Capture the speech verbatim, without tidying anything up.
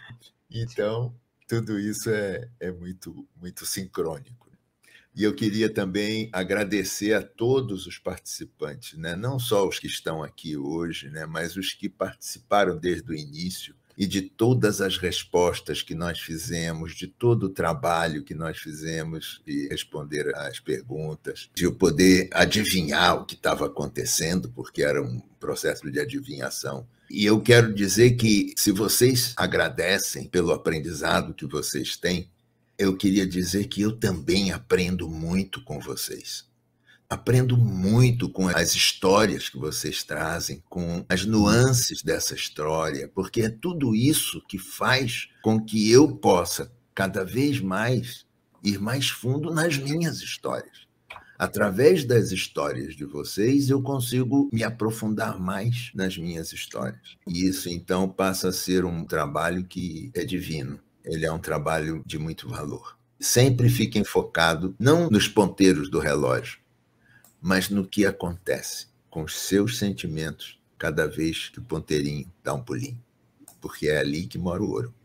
Então, tudo isso é é muito muito sincrônico. E eu queria também agradecer a todos os participantes, né, não só os que estão aqui hoje, né, mas os que participaram desde o início e de todas as respostas que nós fizemos, de todo o trabalho que nós fizemos de responder às perguntas, de eu poder adivinhar o que estava acontecendo, porque era um processo de adivinhação. E eu quero dizer que, se vocês agradecem pelo aprendizado que vocês têm, eu queria dizer que eu também aprendo muito com vocês. Aprendo muito com as histórias que vocês trazem, com as nuances dessa história, porque é tudo isso que faz com que eu possa, cada vez mais, ir mais fundo nas minhas histórias. Através das histórias de vocês, eu consigo me aprofundar mais nas minhas histórias. E isso, então, passa a ser um trabalho que é divino. Ele é um trabalho de muito valor. Sempre fiquem focados, não nos ponteiros do relógio, mas no que acontece com os seus sentimentos cada vez que o ponteirinho dá um pulinho, porque é ali que mora o ouro.